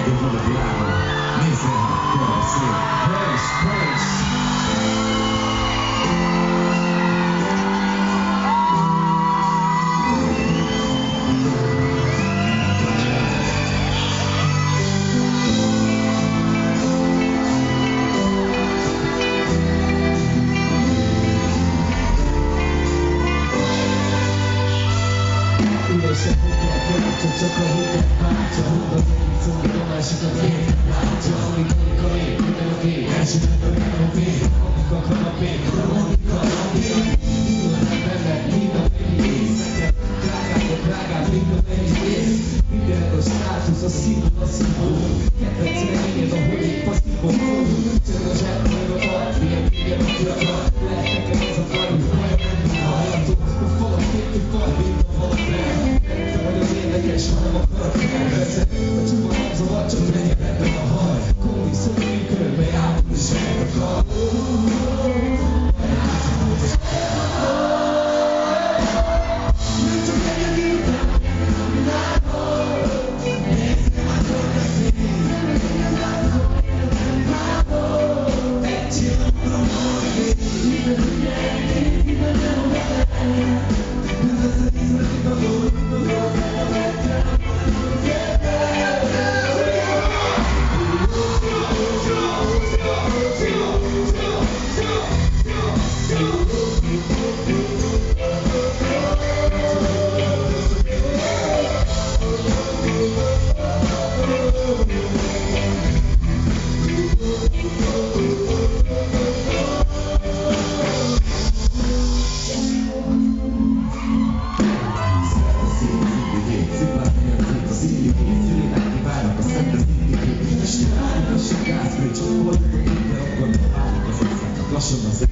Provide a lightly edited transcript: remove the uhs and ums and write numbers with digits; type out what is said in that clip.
legjobb vagy a világon. Nézzél, gyere, szép! Praise! Csak a hitet váltja, húzva megítom, a másikat én látja. Amíg a ég, minden a vég, elsőnek a kanapé, amik a kanapé, amik a kanapé. Indulnak benne, mind a mennyi ész, nekem drágább, mind a mennyi ész. Minden a státusz, a szimbol, a szimbol. Kedvenc regényed, a hodék, a szimbol. Csak a zseppől a tart, milyen a fiatal. Lehet nekem az a baj, hogy bajom lenni a hajlatot. A falak két fal, mind a falak fel. Vagy az érdekes, hanem akarok elvezet. A csupa nem zavar, csak legyen ebben a haj. Kombi szörnyű körbe járunk, és megakar. Lassan az